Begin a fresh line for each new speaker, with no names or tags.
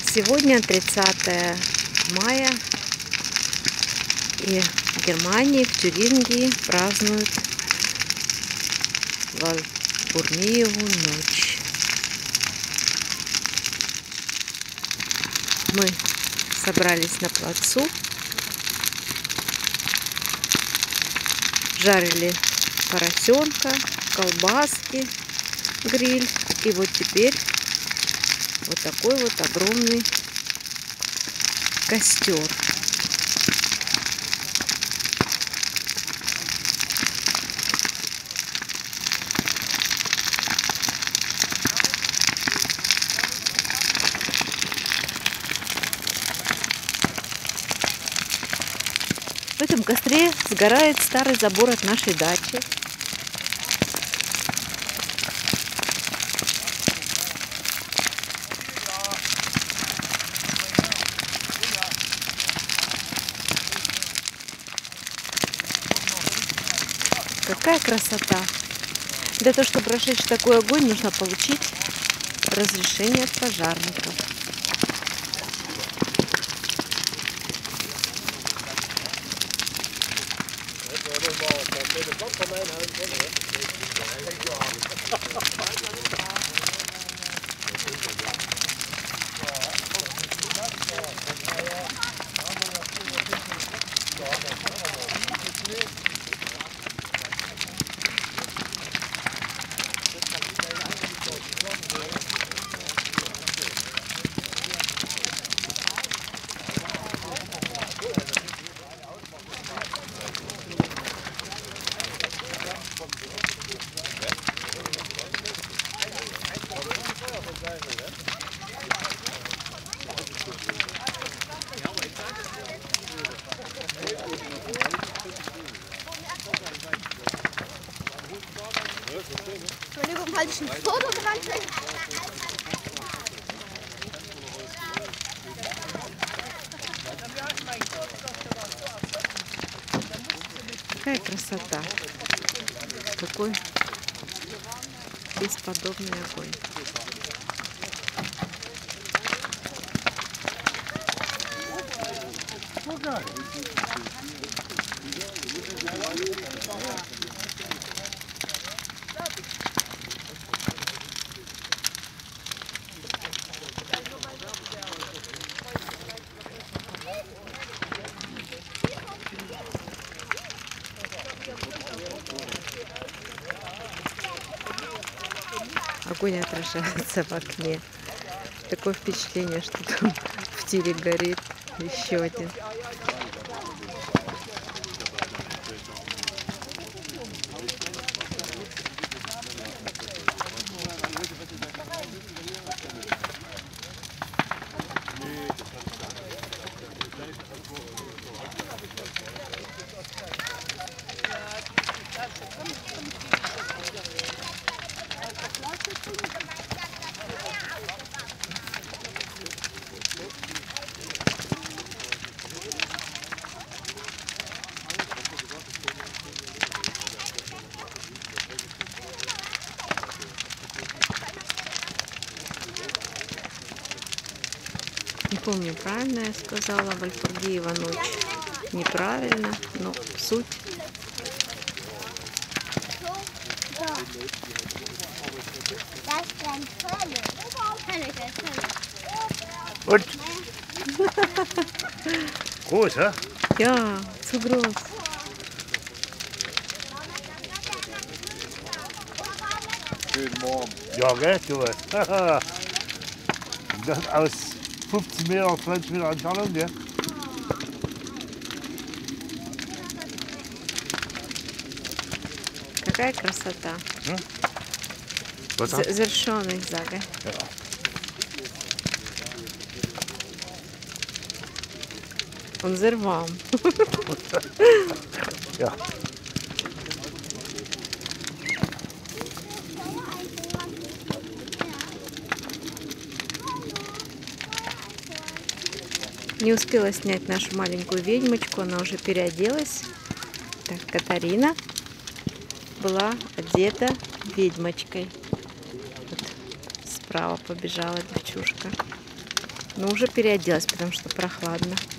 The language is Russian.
Сегодня 30 мая, и в Германии, в Тюрингии празднуют Вальпургиеву ночь. Мы собрались на плацу, жарили поросенка, колбаски, гриль, и вот теперь вот такой вот огромный костер. В этом костре сгорает старый забор от нашей дачи. Какая красота! Для того, чтобы разжечь такой огонь, нужно получить разрешение от пожарников.
Entschuldigung, halte ich ein Foto dran?
Какая красота! Какой бесподобный огонь! Огонь отражается в окне. Такое впечатление, что там в тире горит еще один. Не помню, правильно я сказала, Вальпургиева ночь. Неправильно, но суть.
Und? Groß, hä?
Ja, zu groß.
Guten Morgen. Ja, gell, du. Das aus 15 Meter, 20 Meter Entfernung, gell?
Какая красота. Завершенный зага.
Ja.
Он взорвал.
Ja.
Не успела снять нашу маленькую ведьмочку, она уже переоделась. Так, Катарина была одета ведьмочкой. Вот справа побежала девчушка. Но уже переоделась, потому что прохладно.